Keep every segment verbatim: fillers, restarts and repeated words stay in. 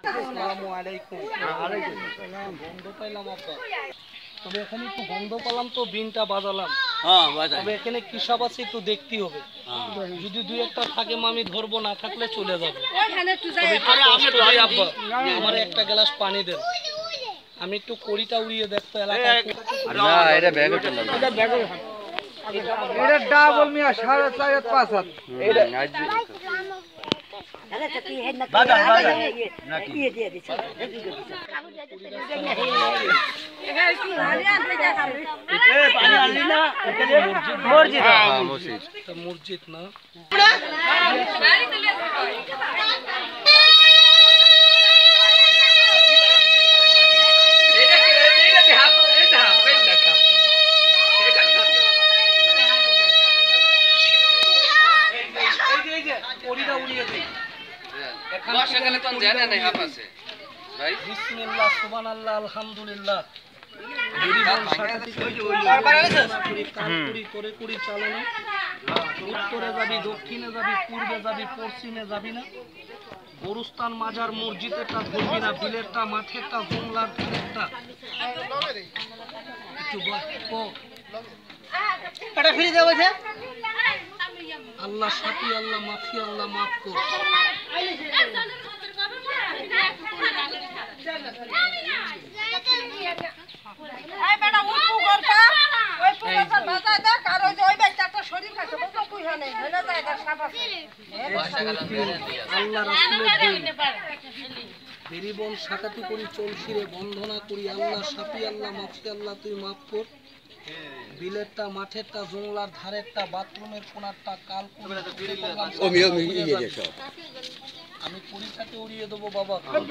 আসসালামু আলাইকুম। ওয়ালাইকুম আসসালাম। গন্ধ পাইলাম আব্বা, তবে এখানে একটু গন্ধ পেলাম তো বিনটা বাজালাম। হ্যাঁ বাজাই। তবে এখানে কি সব আছে একটু দেখতে হবে, যদি দুই একটা থাকে আমি ধরবো, না থাকলে চলে যাবো। আব্বা আমার একটা গ্লাস পানি দেন, আমি একটু কড়িটা উড়িয়ে দেখতো এলাকায়। না এটা ব্যাগে চলে এটা ব্যাগে এটা ডাবল মিয়া সাড়ে চার পাঁচ হাত এটা আরে তো কি হেড না বাজা বাজা নাকি দিয়ে দিয়ে দিছে এ পানি আনলি না মসজিদ হ্যাঁ মসজিদ তো মসজিদ না বিসমিল্লাহ সুবহানাল্লাহ আলহামদুলিল্লাহ। উত্তরে যাবি, দক্ষিণে যাবি, পূর্বে যাবি, পশ্চিমে যাবি না। গরুস্থান মাজার মসজিদেরটা ধরবি না, বিলেরটা, মাঠেরটা, জংলার ধারেরটা একটু ফিরে যাবো। আল্লাহ সাথী, আল্লাহ মাফি, আল্লাহ মাফ কর। বেরিবন সাকাতি করি চলছি রে, বন্ধনা করি আল্লাহ সাথী, আল্লাহ মাফি, আল্লাহ তুই মাফ কর। বিলেরটা, মাঠেরটা, জংলার ধারেরটা, বাথরুমের কোনারটা, কাল আমি কুড়িটাকে উড়িয়ে দেবো বাবা,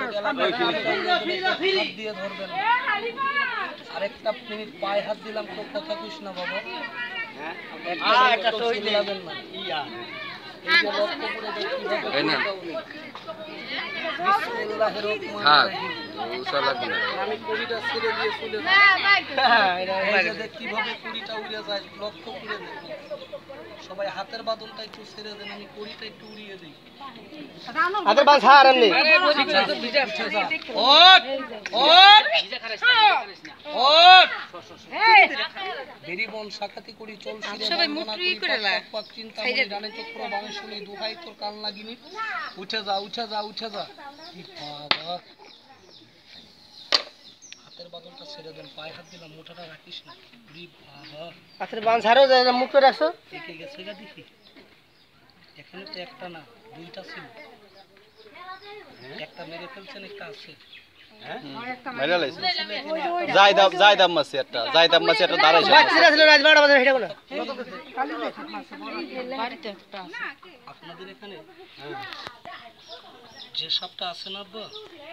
দিয়ে ধরবেন। আরেকটা মিনিট পায়ে হাত দিলাম তো কথা কইস না বাবা, যাবেন না। এই যে লক্ষ্য করে দেখি আমি কুড়িটা ছেড়ে দিয়ে চলে যাই, কিভাবে কুড়িটা উড়ে যায় লক্ষ্য করে দেখি। সবাই হাতের বাদনটা একটু ছেড়ে দেন, আমি কুড়িটা একটু উড়িয়ে দিই। বেরিবন সাকাতি করি চলছি ডানে চক্র বামে শুনি, দুহাই তোর কান লাগিনি। উঠে যা উঠে যা উঠে যা। হাতের বাদনটা ছেড়ে দেন, পায়ে হাত দিলাম, মোটাটা রাখিস না। হাতের বাঁধ ছাড়ো, মুখটা রাখছো একে গেছে গা দেখি। এখানে তো একটা না দুইটা ছিল, একটা মেরে ফেলছেন, একটা আছে। আপনাদের এখানে যে সাপটা আছে না আব্বা,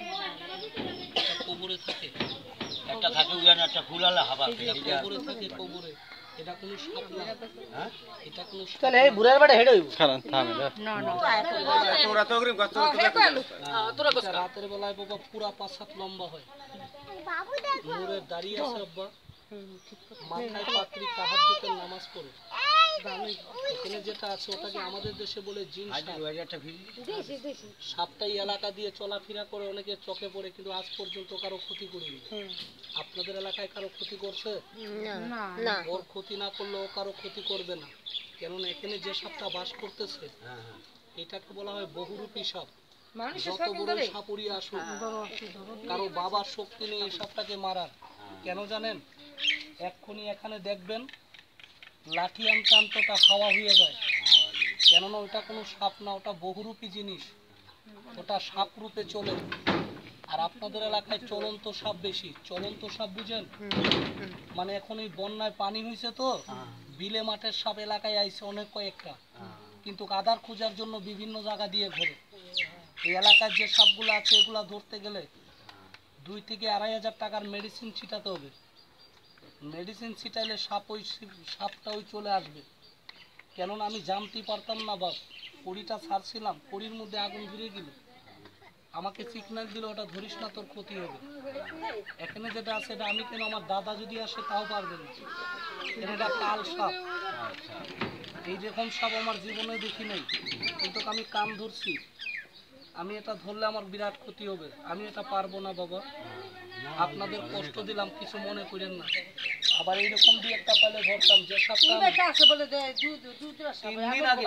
কবরে থাকে, একটা থাকে একটা ফুলালা হাবা কবরে থাকে, কবরে। এটা কোনো সাপ না, হ্যাঁ এটা কোনো চলে এই বুড়ার বাড়ি হেড হইব। কারণ থামে না না তোরা তো অগ্রিম কষ্ট তোরা কষ্ট রাতের বেলায় বাবা পুরা পাঁচ সাত লম্বা হয়। বাবু দেখো মোরে দাঁড়িয়ে আছে আব্বা, মাথায় পাত্রী তাহাজ্জুদের নামাজ পড়ে। এখানে যেটা আছে ওটাকে আমাদের দেশে বলে জিন সাপ। সাপটাই এলাকা দিয়ে চলাফেরা করে, অনেকে চোখে পড়ে, কিন্তু আজ পর্যন্ত কারো ক্ষতি করেনি। আপনাদের এলাকায় কারো ক্ষতি করছে? না, ওর ক্ষতি না করলে ও কারো ক্ষতি করবে না। কেননা এখানে যে সাপটা বাস করতেছে এটাকে বলা হয় বহুরূপী সাপ। যত বড় সাপ উড়িয়ে আসুক, কারো বাবার শক্তি নেই এই সাপটাকে মারার। কেন জানেন? এক্ষুনি এখানে দেখবেন লাঠি আনতে আনতে ওটা হাওয়া হয়ে যায়। কেননা ওটা কোনো সাপ না, ওটা বহুরূপী জিনিস, ওটা সাপ রূপে চলে। আর আপনাদের এলাকায় চলন্ত সাপ বেশি। চলন্ত সাপ বুঝেন? মানে এখন এই বন্যায় পানি হয়েছে তো বিলে মাঠের সাপ এলাকায় আইছে অনেক কয়েকটা, কিন্তু আদার খোঁজার জন্য বিভিন্ন জায়গা দিয়ে ঘোরে। এই এলাকার যে সাপগুলো আছে এগুলা ধরতে গেলে দুই থেকে আড়াই হাজার টাকার মেডিসিন ছিটাতে হবে। মেডিসিন ছিটাইলে সাপ ওই সাপটা ওই চলে আসবে। কেননা আমি জানতেই পারতাম না বাপ, কড়িটা ছাড়ছিলাম, কড়ির মধ্যে আগুন ধরে গেল, আমাকে সিগন্যাল দিল ওটা ধরিস না, তোর ক্ষতি হবে। এখানে যেটা আছে এটা আমি কেন, আমার দাদা যদি আসে তাও পারবে না। এটা কাল সাপ, এইরকম সাপ আমার জীবনে দেখি নাই, কিন্তু আমি কান ধরছি। আমি এটা ধরলে আমার বিরাট ক্ষতি হবে, আমি এটা পারবো না বাবা, আপনাদের কষ্ট দিলাম, কিছু মনে করেন না। আবার এইরকম দিয়ে একটা পালে ধরতাম যে সাপটা তিন দিন আগে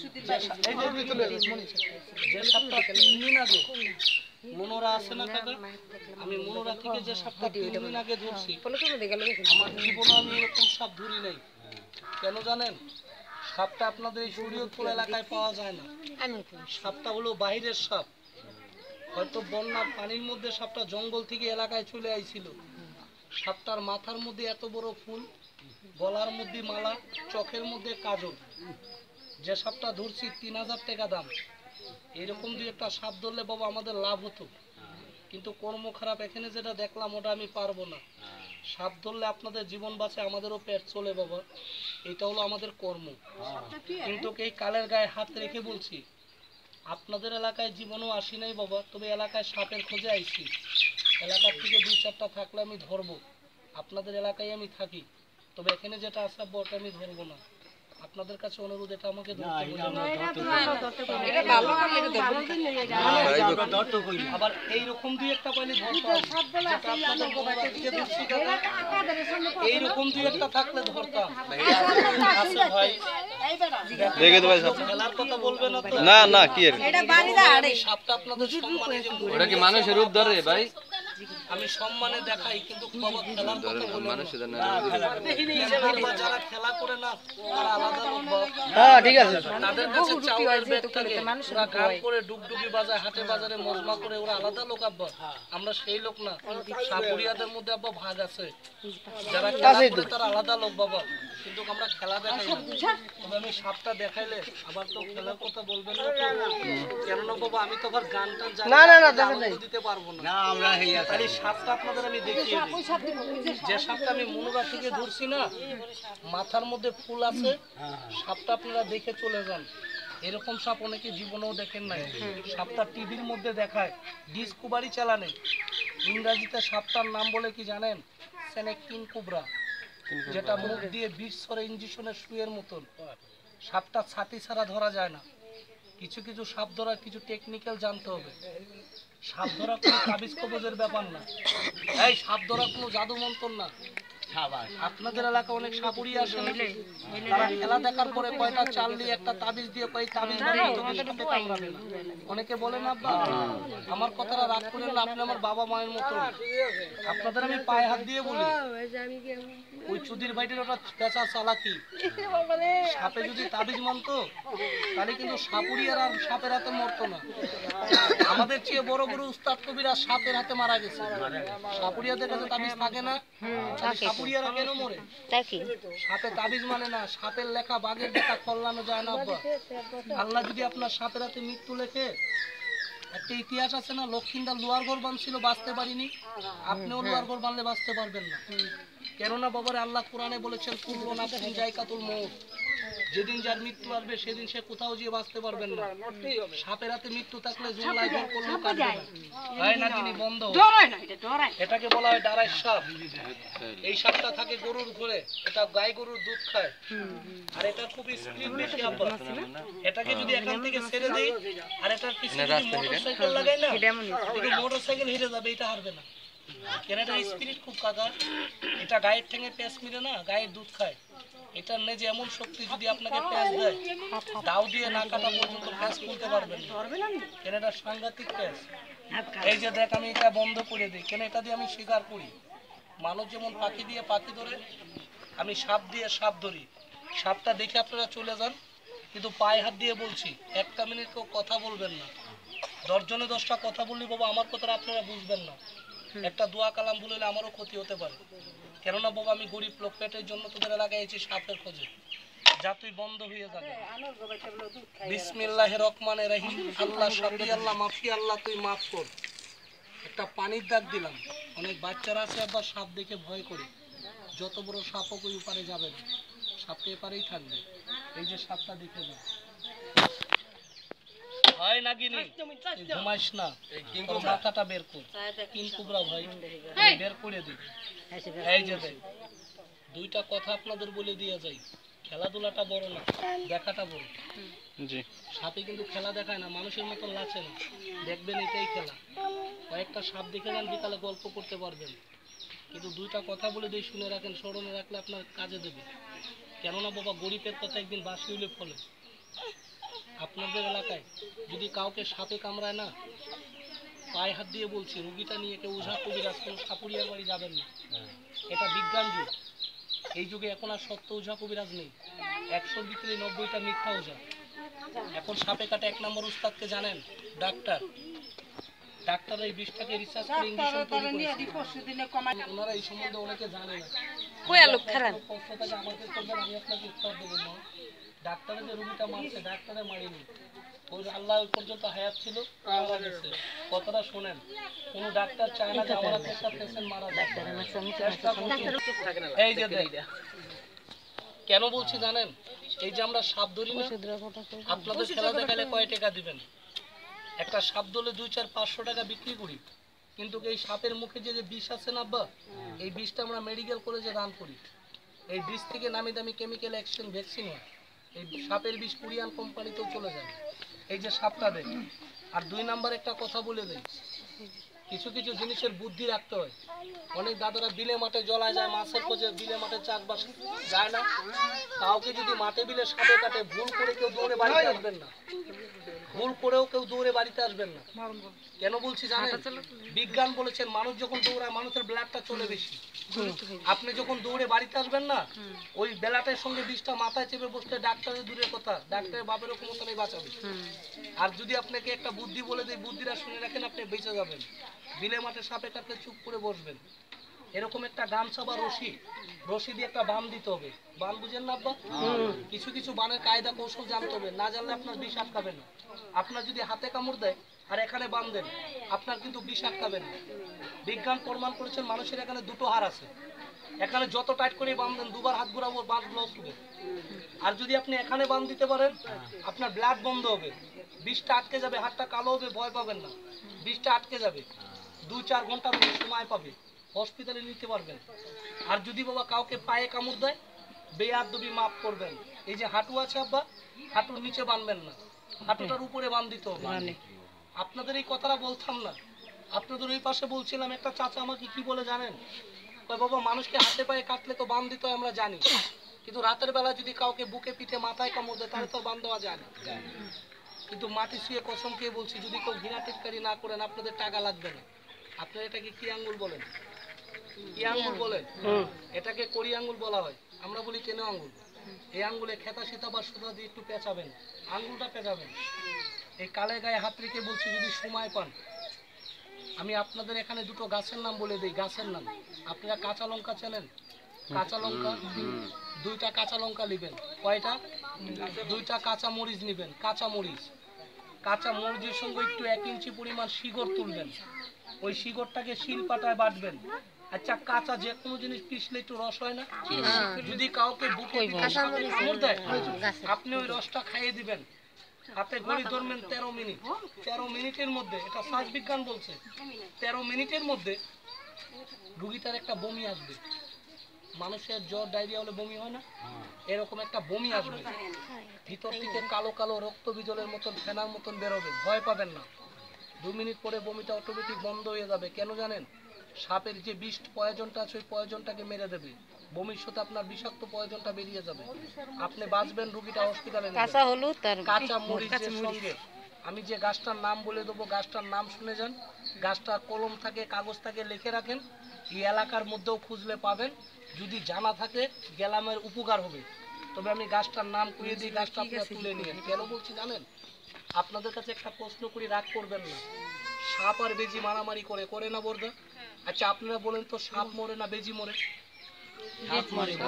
যে সাপটা তিন দিন আগে মনোরা আছে না কাকা, আমি মনোরা থেকে যে সাপটা তিন দিন আগে ধরছি, আমার জীবনে আমি এরকম সাপ ধরি নাই। কেন জানেন? সাপটা আপনাদের এই শরীয়তপুর এলাকায় পাওয়া যায় না। সাপটা হলো বাইরের সাপ, হয়তো বন্যার পানির মধ্যে সাপটা জঙ্গল থেকে এলাকায় চলে আইছিল। সাপটার মাথার মধ্যে এত বড় ফুল, গলার মধ্যে মালা, চোখের মধ্যে কাজল। যে সাপটা ধরছি তিন হাজার টাকা দাম। এরকম দুই একটা সাপ ধরলে বাবা আমাদের লাভ হতো, কিন্তু কর্ম খারাপ। এখানে যেটা দেখলাম ওটা আমি পারবো না। সাপ ধরলে আপনাদের জীবন বাঁচে, আমাদেরও পেট চলে বাবা, এটা হলো আমাদের কর্ম। কিন্তু এই কালের গায়ে হাত রেখে বলছি, আপনাদের এলাকায় জীবনও আসি নাই বাবা, তবে এলাকায় সাপের খোঁজে আইছি। এলাকার থেকে দুই চারটা থাকলে আমি ধরবো। আপনাদের এলাকায় আমি থাকি, তবে এখানে যেটা আছে ওটা আমি ধরবো না। আপনাদের কাছে অনুরোধ, এটা আমাকে আবার এইরকম দুই একটা পাইলে ধরতাম, এইরকম দুই একটা থাকলে ধরতাম। না না কি সাপটা আপনাদের সম্মানে, ওটা কি মানুষের রূপ ধরে ভাই? আমি সম্মানে দেখাই, কিন্তু বাবা খেলার কথা বলবেন না। যারা খেলা করে না তারা আলাদা লোক। হ্যাঁ ঠিক আছে, তাদের কাছে চাউলের ব্যাগ থাকে, ওরা গান করে ডুগডুগি বাজায়, হাটে বাজারে মজমা করে, ওরা আলাদা লোক আব্বা। আমরা সেই লোক না। সাপুরিয়াদের মধ্যে আব্বা ভাগ আছে, যারা খেলা করে তারা আলাদা লোক বাবা, কিন্তু আমরা খেলা দেখাই না। তবে আমি সাপটা দেখাইলে আবার তো খেলার কথা বলবেন না, কেননা বাবা আমি তো আবার গান টান জানি না, দিতে পারবো না। আমরা খালি সাপটা আপনাদের আমি দেখিয়ে দিই। যে সাপটা আমি মনোরা থেকে ধরছি না, মাথার মধ্যে ফুল আছে, সাপটা আপনারা দেখে চলে যান। এরকম সাপ অনেকে জীবনেও দেখেন নাই। সাপটা টিভির মধ্যে দেখায়, ডিসকভারি চ্যানেলে। ইংরাজিতে সাপটার নাম বলে কি জানেন? স্নেক কিং কোবরা, যেটা মুখ দিয়ে বিষ ছড়ে ইঞ্জেকশনের সুইয়ের মতন। সাপটা ছাতি ছাড়া ধরা যায় না। কিছু কিছু সাপ ধরার কিছু টেকনিক্যাল জানতে হবে। সাপ ধরা কোনো তাবিজ কবজের ব্যাপার না, এই সাপ ধরা কোনো জাদু মন্ত্র না। আপনাদের এলাকা অনেক সাপুরি আসে, তারা খেলা দেখার পরে কয়টা চাল দিয়ে একটা তাবিজ দিয়ে কয় তাবিজ কামড়াবে না। অনেকে বলেন আব্বা আমার কথাটা রাগ করেন না, আপনি আমার বাবা মায়ের মতো। আপনাদের আমি পায়ে হাত দিয়ে বলি, ওই চুদির ভাইটির ওটা পেঁচা চালাকি। সাপে যদি তাবিজ মানতো তাহলে কিন্তু সাপুরিয়ার আর সাপের হাতে মরতো না। আমাদের চেয়ে বড় বড় উস্তাদ কবিরা সাপের হাতে মারা গেছে। সাপুরিয়াদের কাছে তাবিজ থাকে না, সাপুরিয়ারা কেন মরে? সাপে তাবিজ মানে না, সাপের লেখা বাঘের দেখা কল্যাণও যায় না আব্বা। আল্লাহ যদি আপনার সাপের হাতে মৃত্যু লেখে, একটা ইতিহাস আছে না, লক্ষ্মীন্দর লোয়ার ঘর বাঁধছিল, বাঁচতে পারিনি। আপনিও লোয়ার ঘর বাঁধলে বাঁচতে পারবেন না। কেননা বাবারে আল্লাহ কোরআনে বলেছেন কুল্লু নাফসিন যায়কাতুল মউত, যেদিন যার মৃত্যু আসবে সেদিন সে কোথাও গিয়ে বাঁচতে পারবেন না। সাপের হাতে মৃত্যু থাকলে জুমলাই জোর করলেও কাটবে না। হয় না কিনি বন্ধ, এটাকে বলা হয় ডারাই সাপ। এই সাপটা থাকে গরুর ঘরে, এটা গাই গরুর দুধ খায়, আর এটা খুব স্পিড বেশি আব্বা। এটাকে যদি এখান থেকে ছেড়ে দেই আর এটার পিছনে যদি মোটরসাইকেল লাগাই না, কিন্তু মোটরসাইকেল হেরে যাবে, এটা হারবে না। কেন? এটা স্পিরিট খুব কাকা। এটা গায়ের ঠেঙে প্যাঁচ মিলে না, গায়ের দুধ খায়। এটার নেজে এমন শক্তি, যদি আপনাকে প্যাঁচ দেয় দাও দিয়ে না কাটা পর্যন্ত প্যাঁচ খুলতে পারবেন না। কেন? এটা সাংঘাতিক প্যাঁচ। এই যে দেখ আমি এটা বন্ধ করে দিই, কেন? এটা দিয়ে আমি শিকার করি। মানুষ যেমন পাখি দিয়ে পাখি ধরে, আমি সাপ দিয়ে সাপ ধরি। সাপটা দেখে আপনারা চলে যান, কিন্তু পায়ে হাত দিয়ে বলছি একটা মিনিট কেউ কথা বলবেন না। দশজনে দশটা কথা বললি বাবা আমার কথাটা আপনারা বুঝবেন না। একটা দোয়া কালাম বললে আমারও ক্ষতি হতে পারে। কেননা বাবা আমি গরিব লোক, পেটের জন্য তোদের এলাকায় এসেছি সাপের খোঁজে। যা তুই বন্ধ হয়ে যাবে। বিসমিল্লাহির রহমানির রহিম। আল্লাহ সাফি আল্লাহ মাফি আল্লাহ তুই মাফ কর। একটা পানির দাগ দিলাম। অনেক বাচ্চারা আছে আবার সাপ দেখে ভয় করে, যত বড় সাপ হোক ওই পারে যাবে না, সাপটা এপারেই থাকবে। এই যে সাপটা দেখে যাও, হয় না গিনি ঘুমাইস না, তোর মাথাটা বের কর। কিং কোবরা ভাই বের করে দিই। এই যে দেখ, দুইটা কথা আপনাদের বলে দিয়ে যাই, খেলাধুলাটা বড় না, দেখাটা বড়। জি, সাপে কিন্তু খেলা দেখায় না, মানুষের মতন লাচে না, দেখবেন এটাই খেলা। কয়েকটা সাপ দেখে নেন, বিকালে গল্প করতে পারবেন। কিন্তু দুইটা কথা বলে দিয়ে শুনে রাখেন, স্মরণে রাখলে আপনার কাজে দেবে। কেননা বাবা, গরিবের কথা একদিন বাঁশি হলে ফলে। আপনাদের এলাকায় যদি কাউকে সাপে কামড়ায় না, পায়ে হাত দিয়ে বলছি, রুগীটা নিয়ে কেউ ওঝা কবিরাজ কোনো সাপুরিয়ার বাড়ি যাবেন না। এটা বিজ্ঞান যুগ, এই যুগে এখন আর সত্য ওঝা কবিরাজ নেই, একশোর ভিতরে নব্বইটা মিথ্যা ওঝা। এখন সাপে কাটা এক নম্বর উস্তাদকে জানেন? ডাক্তার। ডাক্তার এই বিষটাকে রিসার্চ করে ইঞ্জেকশন তৈরি করেছে। ওনারা এই সম্বন্ধে অনেকে জানে না। প্রশ্নটাকে আমাকে করবেন, আমি আপনাকে উত্তর দেবো না। ডাক্তারে যে রুগীটা মারছে, ডাক্তারে মারিনি, ওই আল্লাহ ওই পর্যন্ত হায়াত ছিল, মারা গেছে। কথাটা শোনেন, কোনো ডাক্তার চায় না যে আমার একটা পেশেন্ট মারা যায়। এই যে কেন বলছি জানেন? এই যে আমরা সাপ ধরি না, আপনাদের খেলা দেখালে কয় টাকা দিবেন? একটা সাপ ধরলে দুই চার পাঁচশো টাকা বিক্রি করি, কিন্তু এই সাপের মুখে যে বিষ আছে না আব্বা, এই বিষটা আমরা মেডিকেল কলেজে দান করি। এই বিষ থেকে নামি দামি কেমিক্যাল অ্যাকশন ভ্যাকসিন হয়। এই সাপের বিষ কোরিয়ান কোম্পানিতেও চলে যায়। এই যে সাপটা দেয়। আর দুই নাম্বার একটা কথা বলে দেয়, কিছু কিছু জিনিসের বুদ্ধি রাখতে হয়। অনেক দাদারা বিলে মাঠে জলায় যায়, মাছের খোঁজে বিলে মাঠে চাষবাস যায় না। কাউকে যদি মাঠে বিলে সাপে কাটে, ভুল করে কেউ দৌড়ে বাড়িতে আসবেন না। ভুল করেও কেউ দৌড়ে বাড়িতে আসবেন না। কেন বলছি জানেন? বিজ্ঞান বলেছেন, মানুষ যখন দৌড়ায় মানুষের ব্লাডটা চলে বেশি। আপনি যখন দৌড়ে বাড়িতে আসবেন না, ওই বেলাটার সঙ্গে বিষটা মাথায় চেপে বসতে ডাক্তারের দূরের কথা, ডাক্তারের বাপেরও ক্ষমতা নেই বাঁচাবে। আর যদি আপনাকে একটা বুদ্ধি বলে দেয়, বুদ্ধিটা শুনে রাখেন, আপনি বেঁচে যাবেন। বিলে মাঠে সাপে কাটলে চুপ করে বসবেন। এরকম একটা গামছা বা রশি, রশি দিয়ে একটা বান দিতে হবে। বান বুঝেন না আব্বা? কিছু কিছু বানের কায়দা কৌশল জানতে হবে, না জানলে আপনার বিষ আটকাবে না। আপনার যদি হাতে কামড় দেয় আর এখানে বান দেন, আপনার কিন্তু বিষ আটকাবে না। বিজ্ঞান প্রমাণ করেছেন মানুষের এখানে দুটো হাড় আছে, এখানে যত টাইট করে বান দেন, দুবার হাত ঘুরাবো, বাঁশ ব্লক হবে। আর যদি আপনি এখানে বান দিতে পারেন, আপনার ব্লাড বন্ধ হবে, বিষটা আটকে যাবে, হাতটা কালো হবে, ভয় পাবেন না, বিষটা আটকে যাবে। দুই চার ঘন্টা সময় পাবে, হসপিটালে নিতে পারবেন। আর যদি বাবা কাউকে পায়ে কামড় দেয়, বেয়াদবি মাফ করবেন। এই যে হাঁটু আছে আব্বা, হাঁটুর নিচে বাঁধবেন না, হাঁটুটার উপরে বাঁধ দিতে হবে। আপনাদের এই কথাটা বলতাম না, আপনাদের ওই পাশে বলছিলাম, একটা চাচা আমাকে কি বলে জানেন? বাবা, মানুষকে হাতে পায়ে কাটলে তো বাঁধ দিতে হয়, আমরা জানি, কিন্তু রাতের বেলা যদি কাউকে বুকে পিঠে মাথায় কামড় দেয়, তাহলে তো বাঁধ দেওয়া যায় না। কিন্তু মাটি শুয়ে কসম খেয়ে বলছি, যদি কেউ ঘৃণা টিটকারি না করেন, আপনাদের টাকা লাগবে না। আপনারা এটাকে কি আঙ্গুল বলেন? কি আঙ্গুল বলেন? এটাকে কড়ি আঙ্গুল বলা হয়, আমরা বলি কেন আঙ্গুল। এই আঙ্গুলে খেতা সীতা বা সুতা দিয়ে একটু পেঁচাবেন, আঙ্গুলটা পেঁচাবেন। এই কালে গায়ে হাত রেখে বলছি, যদি সময় পান, আমি আপনাদের এখানে দুটো গাছের নাম বলে দিই। গাছের নাম, আপনারা কাঁচা লঙ্কা চেনেন? কাঁচা লঙ্কা, দুইটা কাঁচা লঙ্কা নেবেন। কয়টা? দুইটা কাঁচা মরিচ নেবেন। কাঁচা মরিচ, কাঁচা মরিচের সঙ্গে একটু এক ইঞ্চি পরিমাণ শিকড় তুলবেন। ওই শিকড়টাকে শিল পাটায় বাটবেন। আচ্ছা, কাঁচা যে কোনো জিনিস পিষলে একটু রস হয় না? যদি কাউকে বুকে কামড় দেয়, আপনি ওই রসটা খাইয়ে দিবেন। হাতে ঘড়ি ধরবেন তেরো মিনিট, তেরো মিনিটের মধ্যে, এটা শ্বাস বিজ্ঞান বলছে, তেরো মিনিটের মধ্যে রুগীটার একটা বমি আসবে। মানুষের জ্বর ডায়রিয়া হলে বমি হয় না? এরকম একটা বমি আসবে, ভিতর থেকে কালো কালো রক্ত বিজলের মতন ফেনার মতন বেরোবে। ভয় পাবেন না, দু মিনিট পরে বমিটা অটোমেটিক বন্ধ হয়ে যাবে। কেন জানেন? সাপের যে বিষ পয়জনটা আছে, ওই পয়জনটাকে মেরে দেবে। বমির সাথে আপনার বিষাক্ত পয়জনটা বেরিয়ে যাবে, আপনি বাঁচবেন। রুগীটা হসপিটালে নেবেন। কাঁচা হলুদ আর কাঁচা মরিচের সঙ্গে আমি যে গাছটার নাম বলে দেবো, গাছটার নাম শুনে যান। গাছটা কলম থাকে, কাগজ থাকে, লিখে রাখেন। এই এলাকার মধ্যেও খুঁজলে পাবেন। যদি জানা থাকে, গেলামের উপকার হবে। তবে আমি গাছটার নাম কইয়ে দিই, গাছটা আপনারা তুলে নিন। কেন বলছি জানেন? আপনাদের কাছে একটা প্রশ্ন করি, রাগ করবেন না। সাপ আর বেজি মারামারি করে করে না বলবে? আচ্ছা, আপনারা বলেন তো, সাপ মরে না বেজি মরে? সাপ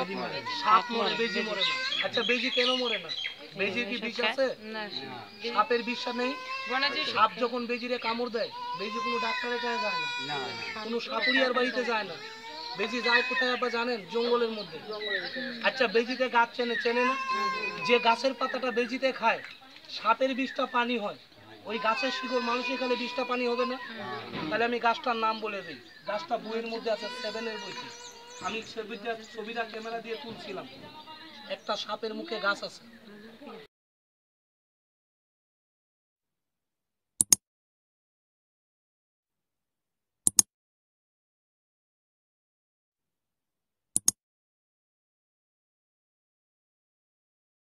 মরে, বেজি মরে না। আচ্ছা, বেজি কেন মরে না? বেজির কি বিষ আছে? সাপের বিষ নেই। সাপ যখন বেজিরে কামড় দেয়, বেজি কোনো ডাক্তারের কাছে যায় না, কোনো সাপুরিয়ার বাড়িতে যায় না। বেজি যায় কোথায় আবার জানেন? জঙ্গলের মধ্যে। আচ্ছা, বেজিতে গাছ চেনে চেনে না? যে গাছের পাতাটা বেজিতে খায়, সাপের বিষটা পানি হয়, ওই গাছের শিকড় মানুষের এখানে বিষটা পানি হবে না? তাহলে আমি গাছটার নাম বলে দিই। গাছটা বইয়ের মধ্যে আছে, সেভেনের বইতে। আমি ছবিটা ছবিটা ক্যামেরা দিয়ে তুলছিলাম। একটা সাপের মুখে গাছ আছে